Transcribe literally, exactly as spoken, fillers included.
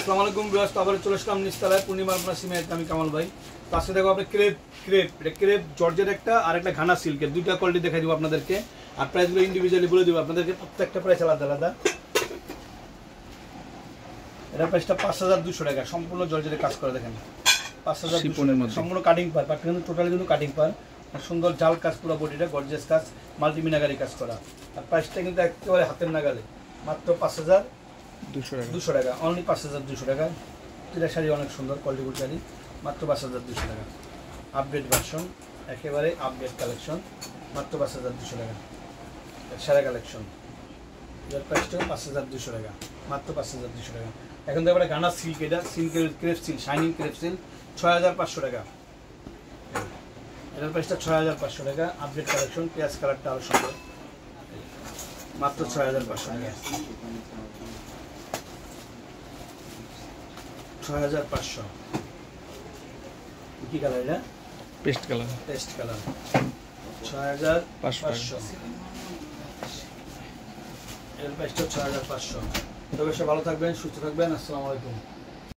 আসসালামু আলাইকুম ভিউয়ার্স, তো আবার চলে আসলাম নিচতলায় পূর্ণিমা আপনার সিমে আমি কামাল ভাই। তো আজকে দেখো আপনি ক্রেপ ক্রেপ এটা ক্রেপ জর্জের একটা আর একটা ঘানা সিল্কের দুইটা কোয়ালিটি দেখাই দিব আপনাদেরকে, আর প্রাইসগুলো ইন্ডিভিজুয়ালি বলে দিব আপনাদেরকে, প্রত্যেকটা প্রাইস আলাদা আলাদা। এটা প্রাইসটা পাঁচ হাজার দুশো টাকা, সম্পূর্ণ জর্জের কাজ করে দেখেন, পাঁচ হাজার সম্পূর্ণ কাটিং পার পার কিন্তু টোটালি কিন্তু কাটিং পার, সুন্দর জাল কাজ, পুরো বডিটা গর্জিয়াস কাজ, মাল্টিমিনাগারি কাজ করা। আর প্রাইসটা কিন্তু একেবারে হাতের নাগালে, মাত্র পাঁচ হাজার দুশো টাকা, অনলি পাঁচ হাজার দুশো টাকা। এটা শাড়ি অনেক সুন্দর কোয়ালিটির শাড়ি, মাত্র পাঁচ হাজার দুশো টাকা। আপডেট ভার্সন, একেবারে আপডেট কালেকশন, মাত্র পাঁচ হাজার দুশো টাকা। সারা কালেকশন, এটার প্রাইসটাও পাঁচ হাজার দুশো টাকা, মাত্র পাঁচ হাজার দুশো টাকা। এখন তো এবারে গানা সিল্ক, এটা সিল্কের crepe silk, shining crepe silk, ছয় হাজার পাঁচশো টাকা। এটার প্রাইসটা ছয় হাজার পাঁচশো টাকা। আপডেট কালেকশন, পেঁয়াজ কালারটা আরও সুন্দর, মাত্র ছয় হাজার পাঁচশো টাকা। ছয় হাজার পাঁচশো। কি কালার এটা? পেস্ট কালার, পেস্ট কালার, ছয় হাজার পাঁচশো। এর প্রাইসটা ছয় হাজার পাঁচশো। তবে সে ভালো থাকবেন, সুস্থ থাকবেন। আসসালামু আলাইকুম।